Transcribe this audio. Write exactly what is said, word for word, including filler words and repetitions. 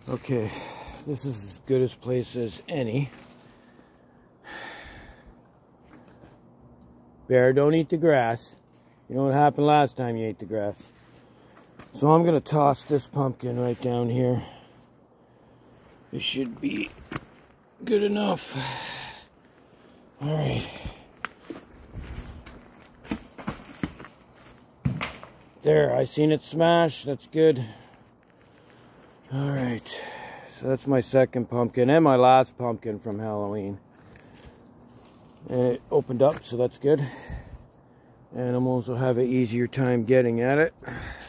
Okay, this is as good a place as any. Bear, don't eat the grass. You know what happened last time you ate the grass. So I'm going to toss this pumpkin right down here. It should be good enough. Alright. There, I seen it smash. That's good. Alright. So that's my second pumpkin and my last pumpkin from Halloween. And it opened up, so that's good. Animals will have an easier time getting at it.